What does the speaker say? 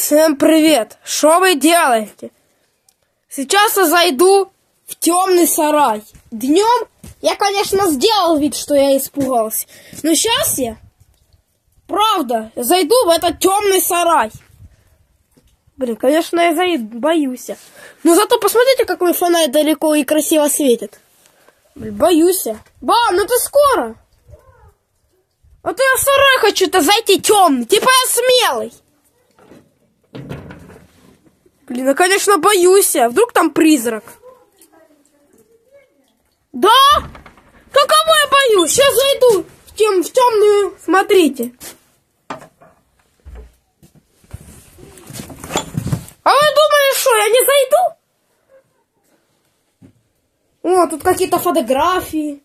Всем привет! Что вы делаете? Сейчас я зайду в темный сарай. Днем я, конечно, сделал вид, что я испугался. Но сейчас я, правда, зайду в этот темный сарай. Блин, конечно, я боюсь. Но зато посмотрите, какой фонарь далеко и красиво светит. Блин, боюсь. Ба, ну ты скоро. А то я в сарай хочу-то зайти темный. Типа я смелый. Блин, я, конечно, боюсь. Вдруг там призрак? Да? Какого я боюсь? Сейчас зайду в темную. Смотрите. А вы думали, что я не зайду? О, тут какие-то фотографии.